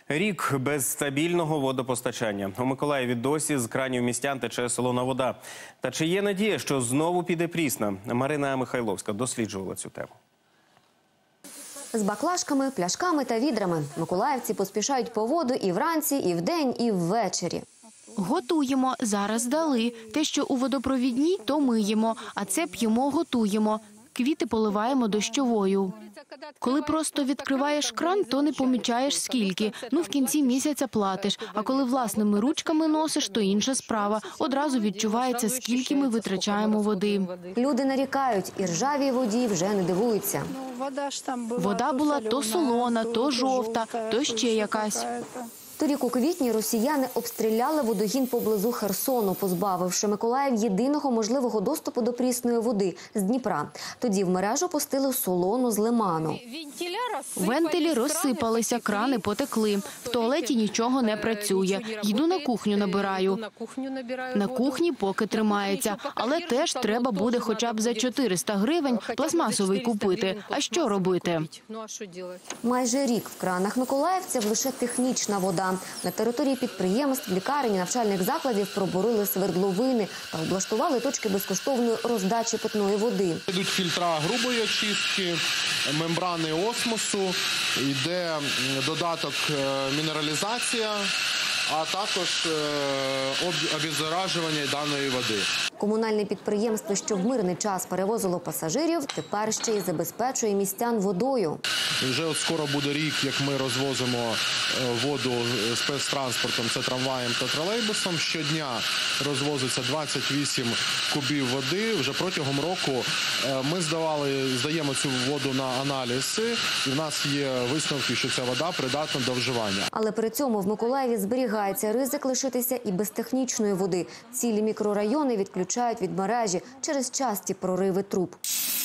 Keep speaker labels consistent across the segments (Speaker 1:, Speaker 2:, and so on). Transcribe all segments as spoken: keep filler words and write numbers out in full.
Speaker 1: Рік без стабільного водопостачання. У Миколаєві досі з кранів містян тече солона вода. Та чи є надія, що знову піде прісна? Марина Михайловська досліджувала цю тему.
Speaker 2: З баклажками, пляшками та відрами миколаївці поспішають по воду і вранці, і вдень, і ввечері.
Speaker 3: Готуємо. Зараз дали. Те, що у водопровідній, то миємо. А це п'ємо, готуємо. Квіти поливаємо дощовою. Коли просто відкриваєш кран, то не помічаєш скільки. Ну, в кінці місяця платиш. А коли власними ручками носиш, то інша справа. Одразу відчувається, скільки ми витрачаємо води.
Speaker 2: Люди нарікають, і ржавій воді вже не дивуються.
Speaker 3: Вода була то солона, то жовта, то ще якась.
Speaker 2: Торік у квітні росіяни обстріляли водогін поблизу Херсону, позбавивши Миколаїв єдиного можливого доступу до прісної води з Дніпра. Тоді в мережу пустили солону з лиману.
Speaker 3: Вентилі розсипалися, крани потекли. В туалеті нічого не працює. Йду на кухню набираю. На кухні поки тримається. Але теж треба буде хоча б за чотириста гривень пластмасовий купити. А що робити?
Speaker 2: Майже рік в кранах миколаївців лише технічна вода. На території підприємств, лікарень і навчальних закладів пробурили свердловини та облаштували точки безкоштовної роздачі питної води.
Speaker 4: Йдуть фільтра грубої очистки, мембрани осмосу, йде додаток мінералізація, а також обеззаражування даної води.
Speaker 2: Комунальне підприємство, що в мирний час перевозило пасажирів, тепер ще й забезпечує містян водою.
Speaker 4: Вже от скоро буде рік, як ми розвозимо воду спецтранспортом, це трамваєм та тролейбусом. Щодня розвозиться двадцять вісім кубів води. Вже протягом року ми здавали, здаємо цю воду на аналізи, і в нас є висновки, що ця вода придатна до вживання.
Speaker 2: Але при цьому в Миколаєві зберігається ризик лишитися і без технічної води. Цілі мікрорайони відключають від мережі через часті прориви труб.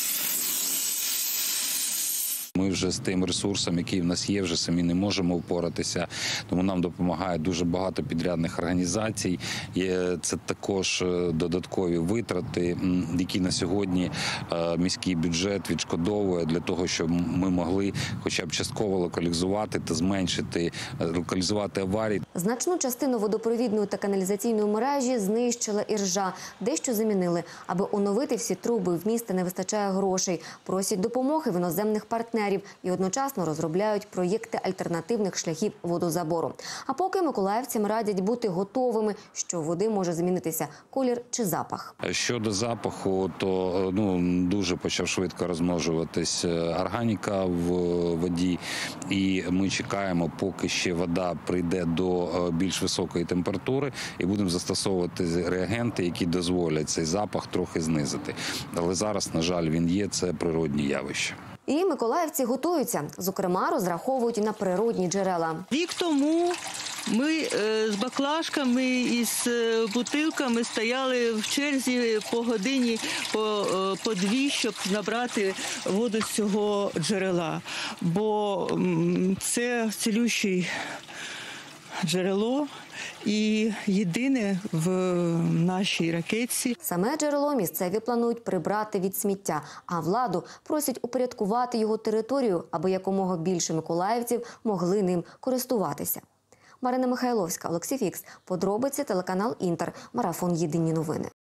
Speaker 5: Ми вже з тим ресурсом, який в нас є, вже самі не можемо впоратися, тому нам допомагає дуже багато підрядних організацій. Це також додаткові витрати, які на сьогодні міський бюджет відшкодовує для того, щоб ми могли хоча б частково локалізувати та зменшити, локалізувати аварії.
Speaker 2: Значну частину водопровідної та каналізаційної мережі знищила іржа. Дещо замінили. Аби оновити всі труби, в міста не вистачає грошей. Просять допомоги в іноземних партнерів і одночасно розробляють проєкти альтернативних шляхів водозабору. А поки миколаївцям радять бути готовими, що води може змінитися колір чи запах.
Speaker 5: Щодо запаху, то ну, дуже почав швидко розмножуватись органіка в воді, і ми чекаємо, поки ще вода прийде до більш високої температури, і будемо застосовувати реагенти, які дозволять цей запах трохи знизити. Але зараз, на жаль, він є, це природні явища.
Speaker 2: І миколаївці готуються. Зокрема, розраховують на природні джерела.
Speaker 6: Рік тому ми з баклажками і з бутилками стояли в черзі по годині, по, по дві, щоб набрати воду з цього джерела. Бо це цілющий джерело і єдине в нашій ракетці.
Speaker 2: Саме джерело місцеві планують прибрати від сміття, а владу просять упорядкувати його територію, аби якомога більше миколаївців могли ним користуватися. Марина Михайловська, Олексій Фікс. Подробиці, телеканал Інтер. Марафон «Єдині новини».